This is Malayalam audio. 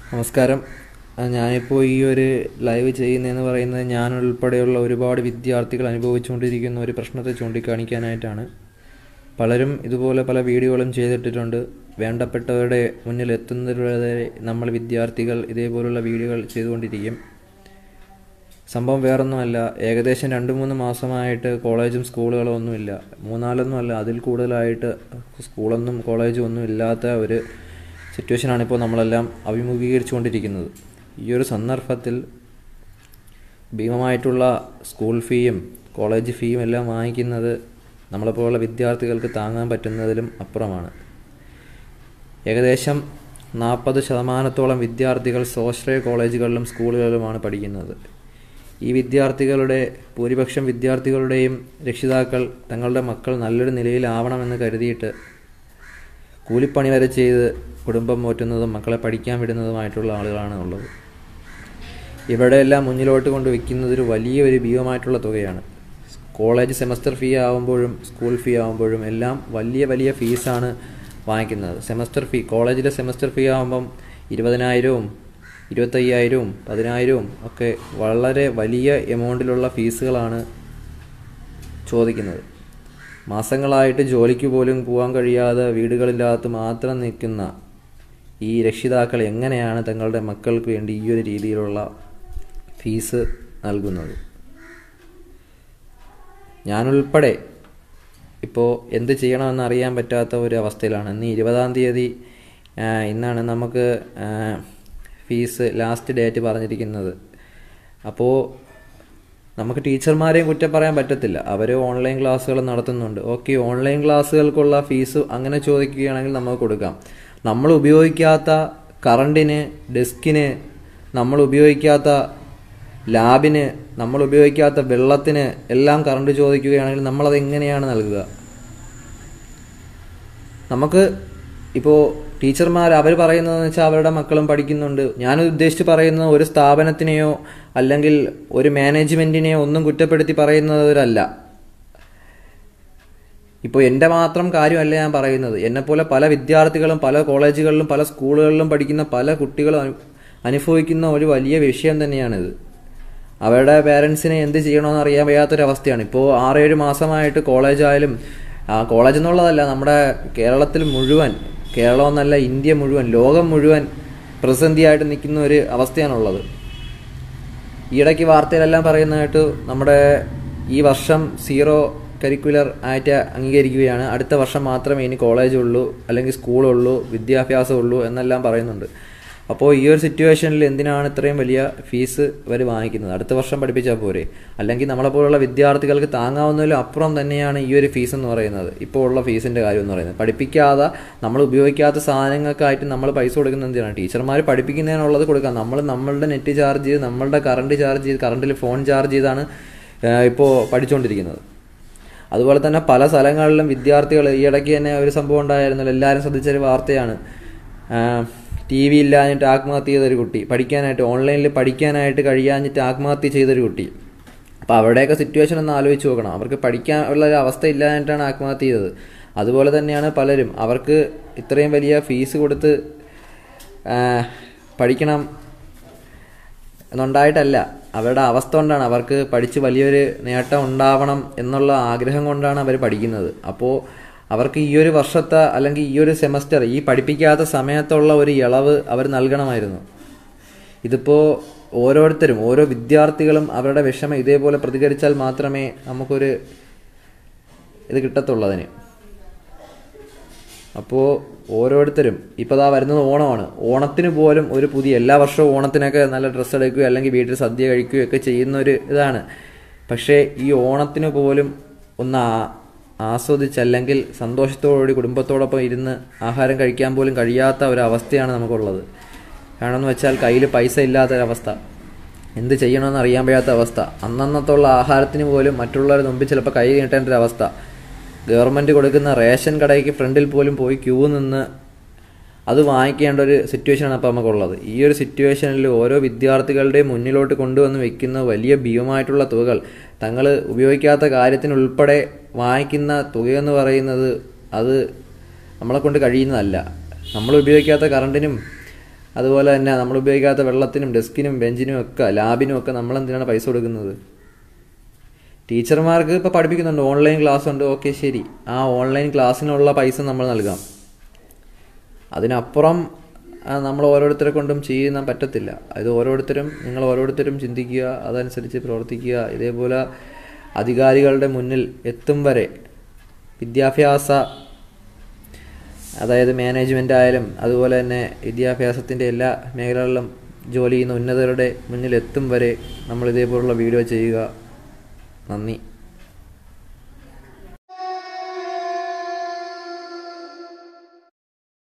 നമസ്കാരം. ഞാനിപ്പോൾ ഈ ഒരു ലൈവ് ചെയ്യുന്നതെന്ന് പറയുന്നത് ഞാനുൾപ്പെടെയുള്ള ഒരുപാട് വിദ്യാർത്ഥികൾ അനുഭവിച്ചുകൊണ്ടിരിക്കുന്ന ഒരു പ്രശ്നത്തെ ചൂണ്ടിക്കാണിക്കാനായിട്ടാണ്. പലരും ഇതുപോലെ പല വീഡിയോകളും ചെയ്തിട്ടിട്ടുണ്ട്. വേണ്ടപ്പെട്ടവരുടെ മുന്നിൽ എത്തുന്നതുവരെ നമ്മൾ വിദ്യാർത്ഥികൾ ഇതേപോലുള്ള വീഡിയോകൾ ചെയ്തുകൊണ്ടിരിക്കും. സംഭവം വേറൊന്നുമല്ല, ഏകദേശം 2-3 മാസമായിട്ട് കോളേജും സ്കൂളുകളും ഒന്നുമില്ല. 3-4 അതിൽ കൂടുതലായിട്ട് സ്കൂളൊന്നും കോളേജും ഒന്നും ഇല്ലാത്ത ഒരു സിറ്റുവേഷനാണ് ഇപ്പോൾ നമ്മളെല്ലാം അഭിമുഖീകരിച്ചുകൊണ്ടിരിക്കുന്നത്. ഈ ഒരു സന്ദർഭത്തിൽ ഭീമമായിട്ടുള്ള സ്കൂൾ ഫീയും കോളേജ് ഫീയും എല്ലാം വാങ്ങിക്കുന്നത് നമ്മളെപ്പോലുള്ള വിദ്യാർത്ഥികൾക്ക് താങ്ങാൻ പറ്റുന്നതിലും അപ്പുറമാണ്. ഏകദേശം 40% വിദ്യാർത്ഥികൾ സ്വാശ്രയ കോളേജുകളിലും സ്കൂളുകളിലുമാണ് പഠിക്കുന്നത്. ഈ വിദ്യാർത്ഥികളുടെ ഭൂരിപക്ഷം വിദ്യാർത്ഥികളുടെയും രക്ഷിതാക്കൾ തങ്ങളുടെ മക്കൾ നല്ലൊരു നിലയിലാവണമെന്ന് കരുതിയിട്ട് കൂലിപ്പണി വരെ ചെയ്ത് കുടുംബം പോറ്റുന്നതും മക്കളെ പഠിക്കാൻ വിടുന്നതുമായിട്ടുള്ള ആളുകളാണ് ഉള്ളത്. ഇവിടെയെല്ലാം മുന്നിലോട്ട് കൊണ്ട് വയ്ക്കുന്നതൊരു വലിയൊരു ഭീമമായിട്ടുള്ള തുകയാണ്. കോളേജ് സെമസ്റ്റർ ഫീ ആകുമ്പോഴും സ്കൂൾ ഫീ ആകുമ്പോഴും എല്ലാം വലിയ വലിയ ഫീസാണ് വാങ്ങിക്കുന്നത്. സെമസ്റ്റർ ഫീ, കോളേജിലെ സെമസ്റ്റർ ഫീ ആകുമ്പം 20,000-ഉം 25,000-ഉം 10,000-ഉം ഒക്കെ വളരെ വലിയ എമൗണ്ടിലുള്ള ഫീസുകളാണ് ചോദിക്കുന്നത്. മാസങ്ങളായിട്ട് ജോലിക്ക് പോലും പോകാൻ കഴിയാതെ വീടുകളിനകത്ത് മാത്രം നിൽക്കുന്ന ഈ രക്ഷിതാക്കൾ എങ്ങനെയാണ് തങ്ങളുടെ മക്കൾക്ക് വേണ്ടി ഈ ഒരു രീതിയിലുള്ള ഫീസ് നൽകുന്നത്? ഞാനുൾപ്പെടെ ഇപ്പോൾ എന്ത് ചെയ്യണമെന്ന് അറിയാൻ പറ്റാത്ത ഒരു അവസ്ഥയിലാണ്. ഇന്ന് 20-ാം തീയതി ഇന്നാണ് നമുക്ക് ഫീസ് ലാസ്റ്റ് ഡേറ്റ് പറഞ്ഞിരിക്കുന്നത്. അപ്പോൾ നമുക്ക് ടീച്ചർമാരെയും കുറ്റം പറയാൻ പറ്റത്തില്ല. അവർ ഓൺലൈൻ ക്ലാസ്സുകൾ നടത്തുന്നുണ്ട്. ഓക്കെ, ഓൺലൈൻ ക്ലാസ്സുകൾക്കുള്ള ഫീസ് അങ്ങനെ ചോദിക്കുകയാണെങ്കിൽ നമുക്ക് കൊടുക്കാം. നമ്മൾ ഉപയോഗിക്കാത്ത കറണ്ടിന്, ഡെസ്കിന്, നമ്മൾ ഉപയോഗിക്കാത്ത ലാബിന്, നമ്മൾ ഉപയോഗിക്കാത്ത വെള്ളത്തിന് എല്ലാം കറണ്ട് ചോദിക്കുകയാണെങ്കിൽ നമ്മളത് എങ്ങനെയാണ് നൽകുക? നമുക്ക് ഇപ്പോൾ ടീച്ചർമാർ അവർ പറയുന്നതെന്ന് വെച്ചാൽ അവരുടെ മക്കളും പഠിക്കുന്നുണ്ട്. ഞാൻ ഉദ്ദേശിച്ച് പറയുന്നത് ഒരു സ്ഥാപനത്തിനെയോ അല്ലെങ്കിൽ ഒരു മാനേജ്മെൻറ്റിനെയോ ഒന്നും കുറ്റപ്പെടുത്തി പറയുന്നവരല്ല. ഇപ്പോൾ എൻ്റെ മാത്രം കാര്യമല്ല ഞാൻ പറയുന്നത്. എന്നെപ്പോലെ പല വിദ്യാർത്ഥികളും പല കോളേജുകളിലും പല സ്കൂളുകളിലും പഠിക്കുന്ന പല കുട്ടികളും അനുഭവിക്കുന്ന ഒരു വലിയ വിഷയം തന്നെയാണിത്. അവരുടെ പേരൻസിനെ എന്ത് ചെയ്യണമെന്ന് അറിയാൻ വയ്യാത്തൊരവസ്ഥയാണ്. ഇപ്പോൾ 6-7 മാസമായിട്ട് കോളേജായാലും, കോളേജ് എന്നുള്ളതല്ല, നമ്മുടെ കേരളത്തിൽ മുഴുവൻ, കേരളമെന്നല്ല ഇന്ത്യ മുഴുവൻ, ലോകം മുഴുവൻ പ്രതിസന്ധിയായിട്ട് നിൽക്കുന്ന ഒരു അവസ്ഥയാണുള്ളത്. ഈയിടയ്ക്ക് വാർത്തയിലെല്ലാം പറയുന്നതായിട്ട് നമ്മുടെ ഈ വർഷം 0 കരിക്കുലർ ആയിട്ട് അംഗീകരിക്കുകയാണ്. അടുത്ത വർഷം മാത്രമേ ഇനി കോളേജുള്ളൂ അല്ലെങ്കിൽ സ്കൂളുള്ളൂ, വിദ്യാഭ്യാസമുള്ളൂ എന്നെല്ലാം പറയുന്നുണ്ട്. അപ്പോൾ ഈ ഒരു സിറ്റുവേഷനിൽ എന്തിനാണ് ഇത്രയും വലിയ ഫീസ് ഇവർ വാങ്ങിക്കുന്നത്? അടുത്ത വർഷം പഠിപ്പിച്ചാൽ പോരെ? അല്ലെങ്കിൽ നമ്മളെപ്പോലുള്ള വിദ്യാർത്ഥികൾക്ക് താങ്ങാവുന്നതിലും അപ്പുറം തന്നെയാണ് ഈ ഒരു ഫീസ് എന്ന് പറയുന്നത്. ഇപ്പോൾ ഉള്ള ഫീസിൻ്റെ കാര്യം എന്ന് പറയുന്നത് പഠിപ്പിക്കാതെ നമ്മൾ ഉപയോഗിക്കാത്ത സാധനങ്ങൾക്കായിട്ട് നമ്മൾ പൈസ കൊടുക്കുന്നത് എന്തിനാണ്? ടീച്ചർമാർ പഠിപ്പിക്കുന്നതിനുള്ളത് കൊടുക്കാം. നമ്മളുടെ നെറ്റ് ചാർജ് ചെയ്ത്, നമ്മളുടെ കറണ്ട് ചാർജ് ചെയ്ത്, കറണ്ടിൽ ഫോൺ ചാർജ് ചെയ്താണ് ഇപ്പോൾ പഠിച്ചുകൊണ്ടിരിക്കുന്നത്. അതുപോലെ തന്നെ പല സ്ഥലങ്ങളിലും വിദ്യാർത്ഥികൾ, ഈ ഇടയ്ക്ക് തന്നെ ഒരു സംഭവം ഉണ്ടായിരുന്നല്ലോ, എല്ലാവരും ശ്രദ്ധിച്ചൊരു വാർത്തയാണ്. TV ഇല്ലാഞ്ഞിട്ട് ആത്മഹത്യ ചെയ്തൊരു കുട്ടി, പഠിക്കാനായിട്ട് ഓൺലൈനിൽ പഠിക്കാനായിട്ട് കഴിയാഞ്ഞിട്ട് ആത്മഹത്യ ചെയ്തൊരു കുട്ടി. അപ്പോൾ അവിടെയൊക്കെ സിറ്റുവേഷൻ ഒന്ന് ആലോചിച്ച് നോക്കണം. അവർക്ക് പഠിക്കാൻ ഉള്ള ഒരു അവസ്ഥ ഇല്ലാഞ്ഞിട്ടാണ് ആത്മഹത്യ ചെയ്തത്. അതുപോലെ തന്നെയാണ് പലരും, അവർക്ക് ഇത്രയും വലിയ ഫീസ് കൊടുത്ത് പഠിക്കണം എന്നുണ്ടായിട്ടല്ല, അവരുടെ അവസ്ഥ കൊണ്ടാണ്. അവർക്ക് പഠിച്ച് വലിയൊരു നേട്ടം ഉണ്ടാവണം എന്നുള്ള ആഗ്രഹം കൊണ്ടാണ് അവർ പഠിക്കുന്നത്. അപ്പോൾ അവർക്ക് ഈ ഒരു വർഷത്തെ അല്ലെങ്കിൽ ഈ ഒരു സെമസ്റ്റർ, ഈ പഠിപ്പിക്കാത്ത സമയത്തുള്ള ഒരു ഇളവ് അവർ നൽകണമായിരുന്നു. ഇതിപ്പോൾ ഓരോരുത്തരും, ഓരോ വിദ്യാർത്ഥികളും അവരുടെ വിഷമം ഇതേപോലെ പ്രതികരിച്ചാൽ മാത്രമേ നമുക്കൊരു ഇത് കിട്ടത്തുള്ളതിന്. അപ്പോൾ ഓരോരുത്തരും, ഇപ്പോൾ ദാ വരുന്നത് ഓണമാണ്. ഓണത്തിന് പോലും ഒരു പുതിയ, എല്ലാ വർഷവും ഓണത്തിനൊക്കെ നല്ല ഡ്രസ്സ് എടുക്കുകയോ അല്ലെങ്കിൽ വീട്ടിൽ സദ്യ കഴിക്കുകയോ ഒക്കെ ചെയ്യുന്നൊരു ഇതാണ്. പക്ഷേ ഈ ഓണത്തിന് പോലും ഒന്ന് ആസ്വദിച്ചല്ലെങ്കിൽ സന്തോഷത്തോടുകൂടി കുടുംബത്തോടൊപ്പം ഇരുന്ന് ആഹാരം കഴിക്കാൻ പോലും കഴിയാത്ത ഒരവസ്ഥയാണ് നമുക്കുള്ളത്. കാരണം എന്ന് വെച്ചാൽ കയ്യിൽ പൈസ ഇല്ലാത്തൊരവസ്ഥ, എന്ത് ചെയ്യണമെന്ന് അറിയാൻ വയ്യാത്ത അവസ്ഥ, അന്നന്നത്തുള്ള ആഹാരത്തിന് പോലും മറ്റുള്ളവരുടെ മുമ്പിൽ ചിലപ്പോൾ കൈ നീട്ടേണ്ട ഒരവസ്ഥ, ഗവൺമെൻറ് കൊടുക്കുന്ന റേഷൻ കടയ്ക്ക് ഫ്രണ്ടിൽ പോലും പോയി ക്യൂ നിന്ന് അത് വാങ്ങിക്കേണ്ട ഒരു സിറ്റുവേഷനാണ് അപ്പോൾ നമുക്കുള്ളത്. ഈ ഒരു സിറ്റുവേഷനിൽ ഓരോ വിദ്യാർത്ഥികളുടെയും മുന്നിലോട്ട് കൊണ്ടുവന്ന് വയ്ക്കുന്ന വലിയ ഭീമമായിട്ടുള്ള തുകകൾ, തങ്ങൾ ഉപയോഗിക്കാത്ത കാര്യത്തിനുൾപ്പെടെ വാങ്ങിക്കുന്ന തുകയെന്ന് പറയുന്നത് അത് നമ്മളെ കൊണ്ട് കഴിയുന്നതല്ല. നമ്മൾ ഉപയോഗിക്കാത്ത കറണ്ടിനും അതുപോലെ തന്നെ നമ്മൾ ഉപയോഗിക്കാത്ത വെള്ളത്തിനും ഡെസ്കിനും ബെഞ്ചിനും ഒക്കെ ലാബിനും ഒക്കെ നമ്മളെന്തിനാണ് പൈസ കൊടുക്കുന്നത്? ടീച്ചർമാർക്ക് ഇപ്പോൾ പഠിപ്പിക്കുന്നുണ്ട്, ഓൺലൈൻ ക്ലാസ് ഉണ്ട്, ഓക്കെ ശരി, ആ ഓൺലൈൻ ക്ലാസ്സിനുള്ള പൈസ നമ്മൾ നൽകാം. അതിനപ്പുറം നമ്മൾ ഓരോരുത്തരെ കൊണ്ടും ചെയ്യാൻ പറ്റത്തില്ല. അത് നിങ്ങൾ ഓരോരുത്തരും ചിന്തിക്കുക, അതനുസരിച്ച് പ്രവർത്തിക്കുക. ഇതേപോലെ അധികാരികളുടെ മുന്നിൽ എത്തും വരെ വിദ്യാഭ്യാസ, അതായത് മാനേജ്മെൻ്റ് ആയാലും അതുപോലെ തന്നെ വിദ്യാഭ്യാസത്തിൻ്റെ എല്ലാ മേഖലകളിലും ജോലി ചെയ്യുന്ന ഉന്നതരുടെ മുന്നിൽ എത്തും വരെ നമ്മൾ ഇതേപോലുള്ള വീഡിയോ ചെയ്യുക. നന്ദി.